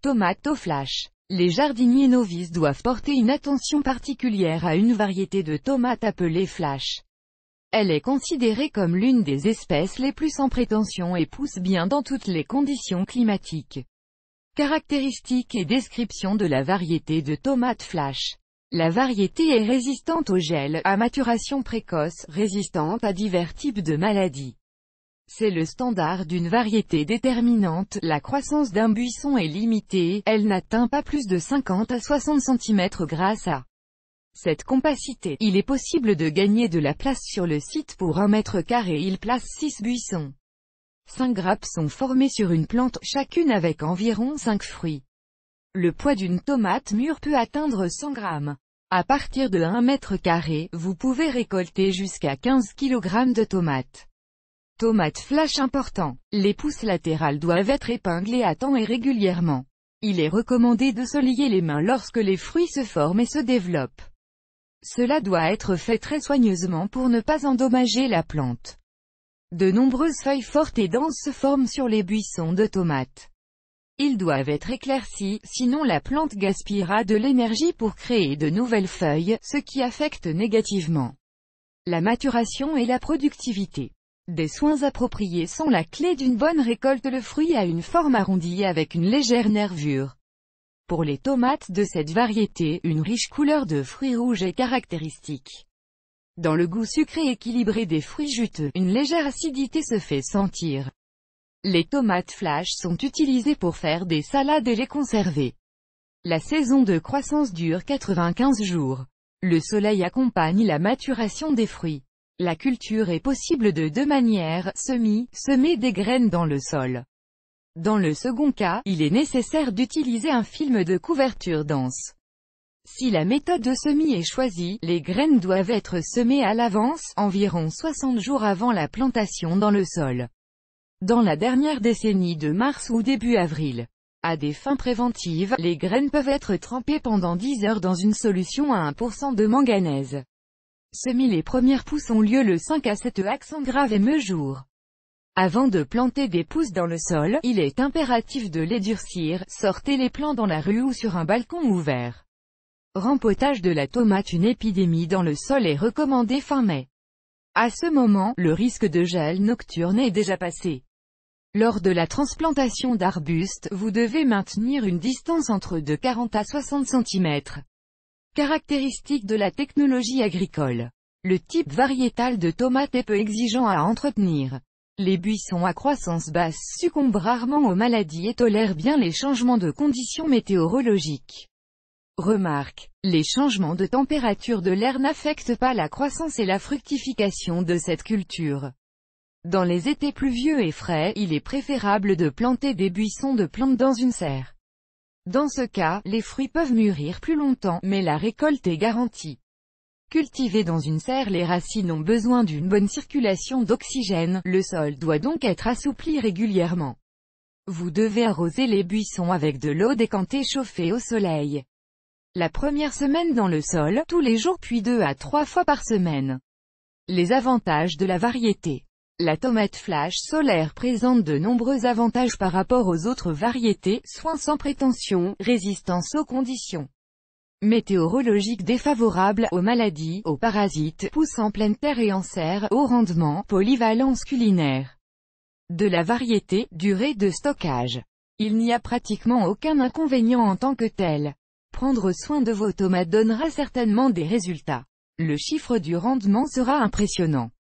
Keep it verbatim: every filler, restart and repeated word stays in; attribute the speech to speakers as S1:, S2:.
S1: Tomato flash. Les jardiniers novices doivent porter une attention particulière à une variété de tomates appelée flash. Elle est considérée comme l'une des espèces les plus sans prétention et pousse bien dans toutes les conditions climatiques. Caractéristiques et description de la variété de tomate flash. La variété est résistante au gel, à maturation précoce, résistante à divers types de maladies. C'est le standard d'une variété déterminante, la croissance d'un buisson est limitée, elle n'atteint pas plus de cinquante à soixante centimètres grâce à cette compacité. Il est possible de gagner de la place sur le site pour un mètre carré. Il place six buissons. Cinq grappes sont formées sur une plante, chacune avec environ cinq fruits. Le poids d'une tomate mûre peut atteindre cent grammes. À partir de un mètre carré, vous pouvez récolter jusqu'à quinze kilogrammes de tomates. Tomates flash important. Les pousses latérales doivent être épinglées à temps et régulièrement. Il est recommandé de se lier les mains lorsque les fruits se forment et se développent. Cela doit être fait très soigneusement pour ne pas endommager la plante. De nombreuses feuilles fortes et denses se forment sur les buissons de tomates. Ils doivent être éclaircis, sinon la plante gaspillera de l'énergie pour créer de nouvelles feuilles, ce qui affecte négativement la maturation et la productivité. Des soins appropriés sont la clé d'une bonne récolte. Le fruit a une forme arrondie avec une légère nervure. Pour les tomates de cette variété, une riche couleur de fruits rouges est caractéristique. Dans le goût sucré équilibré des fruits juteux, une légère acidité se fait sentir. Les tomates flash sont utilisées pour faire des salades et les conserver. La saison de croissance dure quatre-vingt-quinze jours. Le soleil accompagne la maturation des fruits. La culture est possible de deux manières, semis, semer des graines dans le sol. Dans le second cas, il est nécessaire d'utiliser un film de couverture dense. Si la méthode de semis est choisie, les graines doivent être semées à l'avance, environ soixante jours avant la plantation dans le sol. Dans la dernière décennie de mars ou début avril. À des fins préventives, les graines peuvent être trempées pendant dix heures dans une solution à un pour cent de manganèse. Semis. Les premières pousses ont lieu le cinq à sept accent grave et me jour. Avant de planter des pousses dans le sol, il est impératif de les durcir. Sortez les plants dans la rue ou sur un balcon ouvert. Rempotage de la tomate. Une épidémie dans le sol est recommandée fin mai. À ce moment, le risque de gel nocturne est déjà passé. Lors de la transplantation d'arbustes, vous devez maintenir une distance entre de quarante à soixante centimètres. Caractéristiques de la technologie agricole. Le type variétal de tomate est peu exigeant à entretenir. Les buissons à croissance basse succombent rarement aux maladies et tolèrent bien les changements de conditions météorologiques. Remarque. Les changements de température de l'air n'affectent pas la croissance et la fructification de cette culture. Dans les étés pluvieux et frais, il est préférable de planter des buissons de plantes dans une serre. Dans ce cas, les fruits peuvent mûrir plus longtemps, mais la récolte est garantie. Cultivés dans une serre, les racines ont besoin d'une bonne circulation d'oxygène, le sol doit donc être assoupli régulièrement. Vous devez arroser les buissons avec de l'eau décantée chauffée au soleil. La première semaine dans le sol, tous les jours puis deux à trois fois par semaine. Les avantages de la variété. La tomate flash solaire présente de nombreux avantages par rapport aux autres variétés, soins sans prétention, résistance aux conditions météorologiques défavorables, aux maladies, aux parasites, pousse en pleine terre et en serre, haut rendement, polyvalence culinaire. De la variété, durée de stockage. Il n'y a pratiquement aucun inconvénient en tant que tel. Prendre soin de vos tomates donnera certainement des résultats. Le chiffre du rendement sera impressionnant.